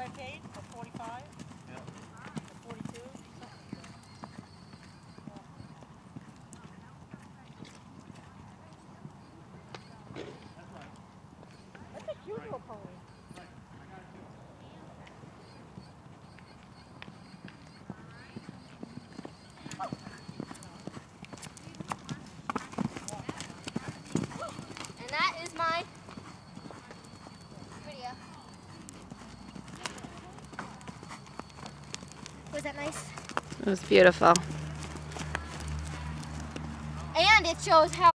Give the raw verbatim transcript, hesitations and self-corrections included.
I paid? For forty-five? Yeah. For forty-two? That's right. That's a cute little pony. Right. I got it too. And that is my video. Was that nice? It was beautiful. And it shows how